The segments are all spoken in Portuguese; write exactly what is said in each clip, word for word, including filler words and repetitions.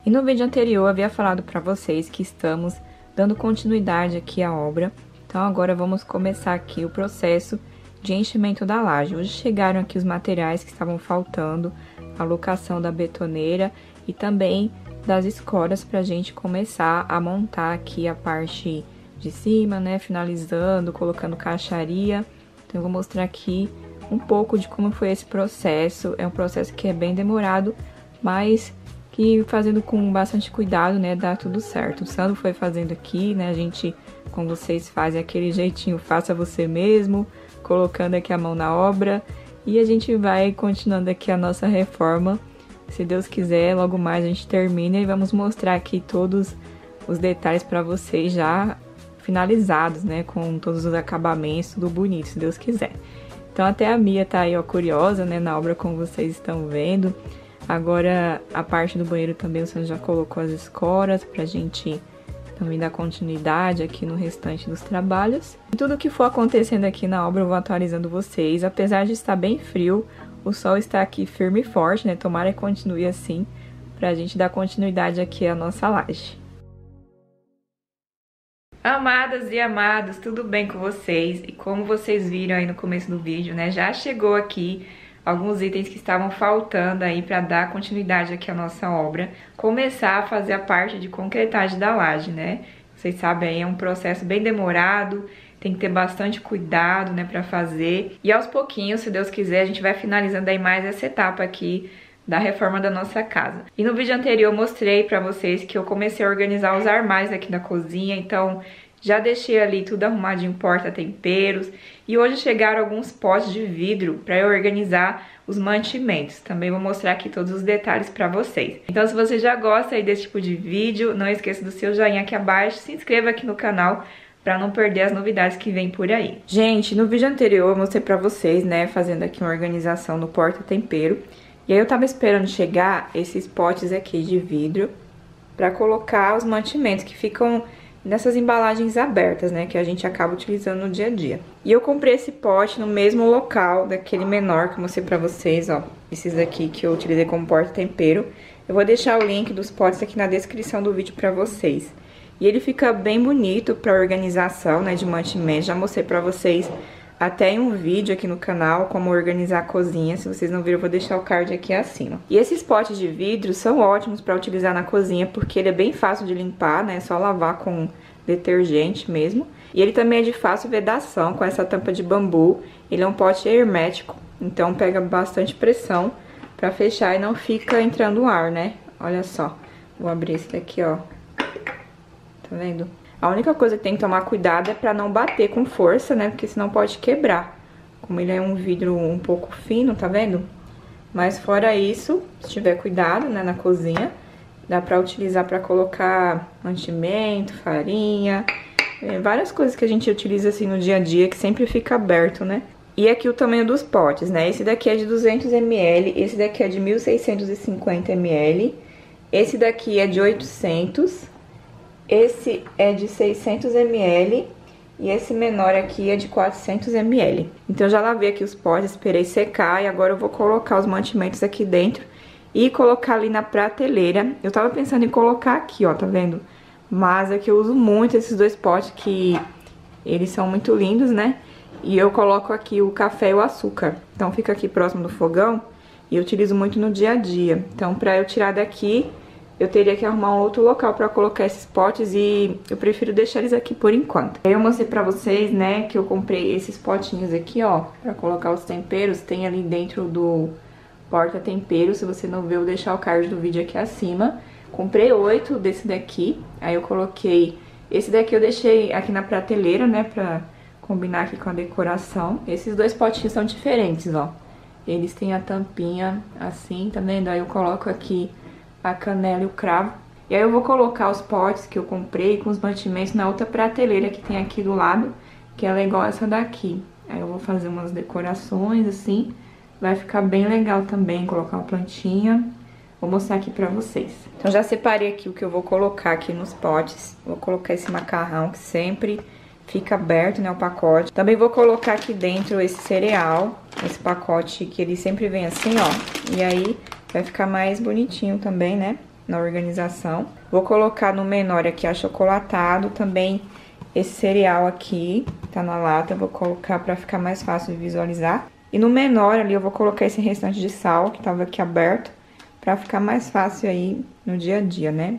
E no vídeo anterior eu havia falado para vocês que estamos dando continuidade aqui à obra. Então agora vamos começar aqui o processo de enchimento da laje. Hoje chegaram aqui os materiais que estavam faltando, a locação da betoneira e também das escoras para a gente começar a montar aqui a parte de cima, né, finalizando, colocando caixaria. Então eu vou mostrar aqui um pouco de como foi esse processo. É um processo que é bem demorado, mas que fazendo com bastante cuidado, né, dá tudo certo. O Sandro foi fazendo aqui, né, a gente, como vocês fazem, aquele jeitinho, faça você mesmo, colocando aqui a mão na obra. E a gente vai continuando aqui a nossa reforma. Se Deus quiser, logo mais a gente termina e vamos mostrar aqui todos os detalhes para vocês já finalizados, né, com todos os acabamentos, tudo bonito, se Deus quiser. Então até a Mia tá aí, ó, curiosa, né, na obra, como vocês estão vendo. Agora, a parte do banheiro também o Sandro já colocou as escoras pra gente também dar continuidade aqui no restante dos trabalhos. E tudo que for acontecendo aqui na obra eu vou atualizando vocês. Apesar de estar bem frio, o sol está aqui firme e forte, né? Tomara que continue assim, pra gente dar continuidade aqui à nossa laje. Amadas e amados, tudo bem com vocês? E como vocês viram aí no começo do vídeo, né? Já chegou aqui alguns itens que estavam faltando aí para dar continuidade aqui à nossa obra, começar a fazer a parte de concretagem da laje, né? Vocês sabem aí, é um processo bem demorado, tem que ter bastante cuidado, né, para fazer. E aos pouquinhos, se Deus quiser, a gente vai finalizando aí mais essa etapa aqui da reforma da nossa casa. E no vídeo anterior eu mostrei para vocês que eu comecei a organizar os armários aqui da cozinha, então já deixei ali tudo arrumadinho, porta-temperos. E hoje chegaram alguns potes de vidro para eu organizar os mantimentos. Também vou mostrar aqui todos os detalhes para vocês. Então se você já gosta aí desse tipo de vídeo, não esqueça do seu joinha aqui abaixo, se inscreva aqui no canal para não perder as novidades que vem por aí. Gente, no vídeo anterior eu mostrei para vocês, né, fazendo aqui uma organização no porta-tempero. E aí eu tava esperando chegar esses potes aqui de vidro para colocar os mantimentos que ficam nessas embalagens abertas, né, que a gente acaba utilizando no dia a dia. E eu comprei esse pote no mesmo local daquele menor que eu mostrei pra vocês, ó, esses aqui que eu utilizei como porta-tempero. Eu vou deixar o link dos potes aqui na descrição do vídeo pra vocês. E ele fica bem bonito pra organização, né, de mantimentos. Já mostrei pra vocês até em um vídeo aqui no canal como organizar a cozinha. Se vocês não viram, eu vou deixar o card aqui acima. E esses potes de vidro são ótimos para utilizar na cozinha, porque ele é bem fácil de limpar, né? É só lavar com detergente mesmo. E ele também é de fácil vedação, com essa tampa de bambu. Ele é um pote hermético, então pega bastante pressão para fechar e não fica entrando ar, né? Olha só, vou abrir esse daqui, ó. Tá vendo? A única coisa que tem que tomar cuidado é pra não bater com força, né? Porque senão pode quebrar. Como ele é um vidro um pouco fino, tá vendo? Mas fora isso, se tiver cuidado, né, na cozinha, dá pra utilizar pra colocar mantimento, farinha, várias coisas que a gente utiliza assim no dia a dia, que sempre fica aberto, né? E aqui o tamanho dos potes, né? Esse daqui é de duzentos mililitros, esse daqui é de mil seiscentos e cinquenta mililitros, esse daqui é de oitocentos. Esse é de seiscentos mililitros e esse menor aqui é de quatrocentos mililitros. Então, eu já lavei aqui os potes, esperei secar e agora eu vou colocar os mantimentos aqui dentro e colocar ali na prateleira. Eu tava pensando em colocar aqui, ó, tá vendo? Mas é que eu uso muito esses dois potes que eles são muito lindos, né? E eu coloco aqui o café e o açúcar. Então, fica aqui próximo do fogão e eu utilizo muito no dia a dia. Então, pra eu tirar daqui, eu teria que arrumar um outro local pra colocar esses potes e eu prefiro deixar eles aqui por enquanto. Eu mostrei pra vocês, né, que eu comprei esses potinhos aqui, ó, pra colocar os temperos. Tem ali dentro do porta-tempero, se você não viu, eu vou deixar o card do vídeo aqui acima. Comprei oito desse daqui, aí eu coloquei... Esse daqui eu deixei aqui na prateleira, né, pra combinar aqui com a decoração. Esses dois potinhos são diferentes, ó. Eles têm a tampinha assim, tá vendo? Aí eu coloco aqui a canela e o cravo. E aí eu vou colocar os potes que eu comprei com os mantimentos na outra prateleira que tem aqui do lado, que ela é igual essa daqui. Aí eu vou fazer umas decorações assim, vai ficar bem legal também, colocar uma plantinha. Vou mostrar aqui pra vocês. Então já separei aqui o que eu vou colocar aqui nos potes. Vou colocar esse macarrão que sempre fica aberto, né, o pacote. Também vou colocar aqui dentro esse cereal, esse pacote que ele sempre vem assim, ó. E aí vai ficar mais bonitinho também, né? na organização. Vou colocar no menor aqui achocolatado, também esse cereal aqui, tá na lata, vou colocar pra ficar mais fácil de visualizar. E no menor ali eu vou colocar esse restante de sal, que tava aqui aberto, pra ficar mais fácil aí no dia a dia, né?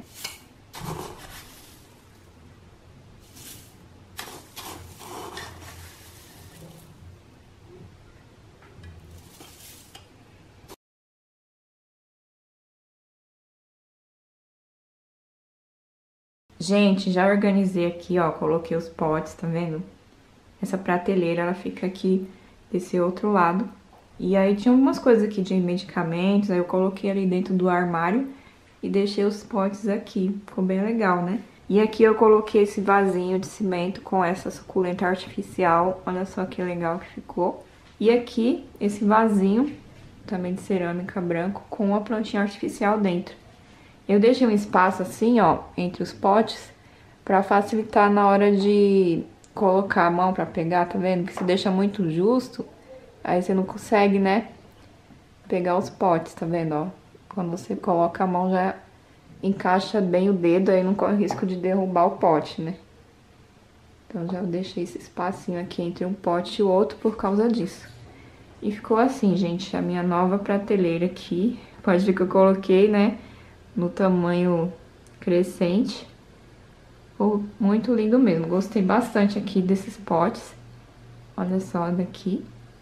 Gente, já organizei aqui, ó, coloquei os potes, tá vendo? Essa prateleira, ela fica aqui desse outro lado. E aí tinha algumas coisas aqui de medicamentos, aí eu coloquei ali dentro do armário e deixei os potes aqui. Ficou bem legal, né? E aqui eu coloquei esse vasinho de cimento com essa suculenta artificial. Olha só que legal que ficou. E aqui, esse vasinho, também de cerâmica branco, com uma plantinha artificial dentro. Eu deixei um espaço assim, ó, entre os potes, pra facilitar na hora de colocar a mão pra pegar, tá vendo? Que se deixa muito justo, aí você não consegue, né, pegar os potes, tá vendo, ó? Quando você coloca a mão já encaixa bem o dedo, aí não corre risco de derrubar o pote, né? Então já deixei esse espacinho aqui entre um pote e o outro por causa disso. E ficou assim, gente, a minha nova prateleira aqui. Pode ver que eu coloquei, né, no tamanho crescente. Ficou muito lindo mesmo. Gostei bastante aqui desses potes. Olha só daqui.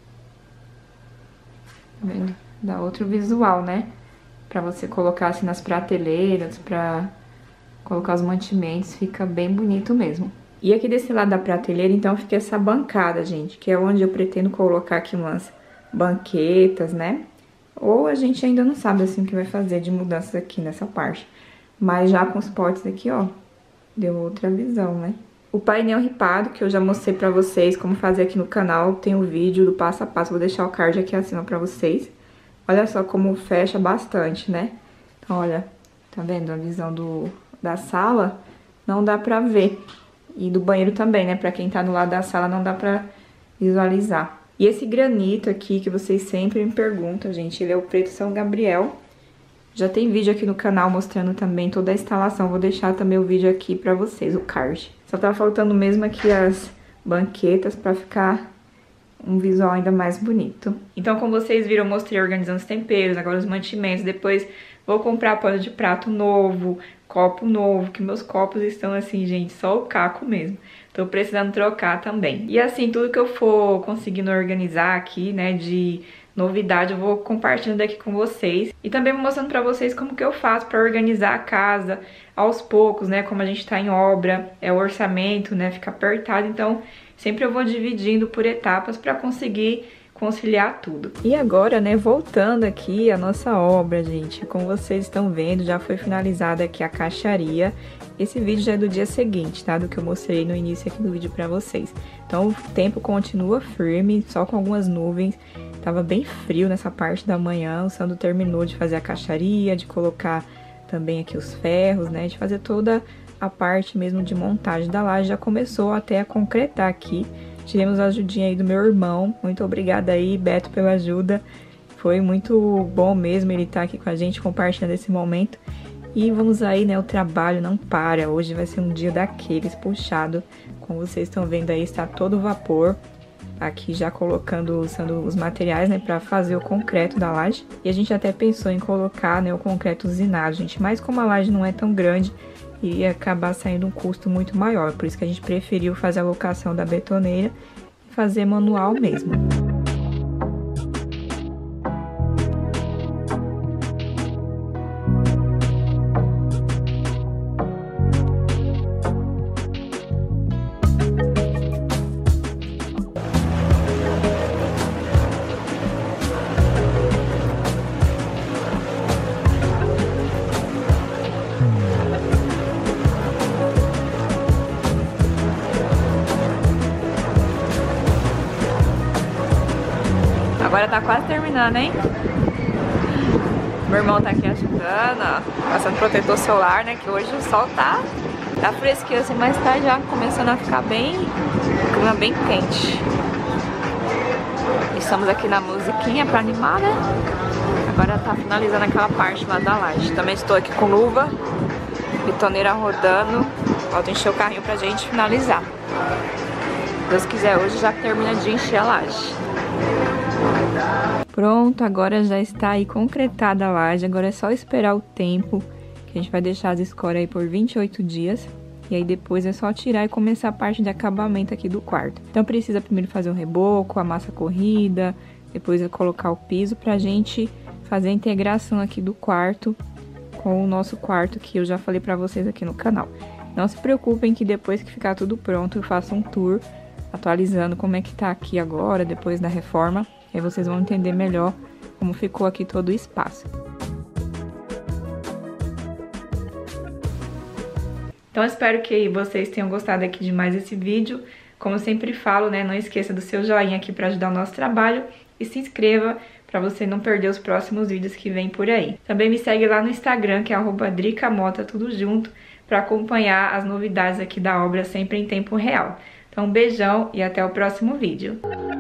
Tá vendo? Dá outro visual, né? Pra você colocar assim nas prateleiras, pra colocar os mantimentos. Fica bem bonito mesmo. E aqui desse lado da prateleira, então, fica essa bancada, gente. Que é onde eu pretendo colocar aqui umas banquetas, né? Ou a gente ainda não sabe, assim, o que vai fazer de mudanças aqui nessa parte. Mas já com os potes aqui, ó, deu outra visão, né? O painel ripado, que eu já mostrei pra vocês como fazer aqui no canal, tem o vídeo do passo a passo, vou deixar o card aqui acima pra vocês. Olha só como fecha bastante, né? Então, olha, tá vendo a visão do, da sala? Não dá pra ver. E do banheiro também, né? Pra quem tá do lado da sala não dá pra visualizar. E esse granito aqui, que vocês sempre me perguntam, gente, ele é o preto São Gabriel. Já tem vídeo aqui no canal mostrando também toda a instalação. Vou deixar também o vídeo aqui pra vocês, o card. Só tá faltando mesmo aqui as banquetas pra ficar um visual ainda mais bonito. Então, como vocês viram, eu mostrei organizando os temperos, agora os mantimentos. Depois vou comprar pano de prato novo, copo novo, que meus copos estão assim, gente, só o caco mesmo. Tô precisando trocar também. E assim, tudo que eu for conseguindo organizar aqui, né, de novidade, eu vou compartilhando aqui com vocês. E também vou mostrando pra vocês como que eu faço pra organizar a casa aos poucos, né, como a gente tá em obra, é o orçamento, né, fica apertado. Então, sempre eu vou dividindo por etapas pra conseguir conciliar tudo. E agora, né, voltando aqui a nossa obra, gente, como vocês estão vendo, já foi finalizada aqui a caixaria. Esse vídeo já é do dia seguinte, tá? Do que eu mostrei no início aqui do vídeo pra vocês. Então, o tempo continua firme, só com algumas nuvens. Tava bem frio nessa parte da manhã, o Sandro terminou de fazer a caixaria, de colocar também aqui os ferros, né? De fazer toda a parte mesmo de montagem da laje. Já começou até a concretar aqui. Tivemos a ajudinha aí do meu irmão. Muito obrigada aí, Beto, pela ajuda. Foi muito bom mesmo ele estar aqui com a gente, compartilhando esse momento. E vamos aí, né, o trabalho não para. Hoje vai ser um dia daqueles puxado. Como vocês estão vendo aí, está todo vapor. Aqui já colocando, usando os materiais, né, para fazer o concreto da laje. E a gente até pensou em colocar, né, o concreto usinado, gente. Mas como a laje não é tão grande, iria acabar saindo um custo muito maior. Por isso que a gente preferiu fazer a locação da betoneira e fazer manual mesmo. Agora tá quase terminando, hein? Meu irmão tá aqui ajudando, ó. Passando protetor solar, né? Que hoje o sol tá, tá fresquinho assim, mas tá já começando a ficar bem, clima bem quente. Estamos aqui na musiquinha pra animar, né? Agora tá finalizando aquela parte lá da laje. Também estou aqui com luva, betoneira rodando. Falta encher o carrinho pra gente finalizar. Se Deus quiser, hoje já termina de encher a laje. Pronto, agora já está aí concretada a laje. Agora é só esperar o tempo, que a gente vai deixar as escórias aí por vinte e oito dias. E aí depois é só tirar e começar a parte de acabamento aqui do quarto. Então precisa primeiro fazer o reboco, a massa corrida, depois é colocar o piso pra gente fazer a integração aqui do quarto com o nosso quarto, que eu já falei pra vocês aqui no canal. Não se preocupem que depois que ficar tudo pronto eu faço um tour atualizando como é que tá aqui agora, depois da reforma. Aí vocês vão entender melhor como ficou aqui todo o espaço. Então, espero que vocês tenham gostado aqui de mais esse vídeo. Como eu sempre falo, né, não esqueça do seu joinha aqui para ajudar o nosso trabalho. E se inscreva para você não perder os próximos vídeos que vem por aí. Também me segue lá no Instagram, que é arroba dricamota, tudo junto, para acompanhar as novidades aqui da obra sempre em tempo real. Então, um beijão e até o próximo vídeo.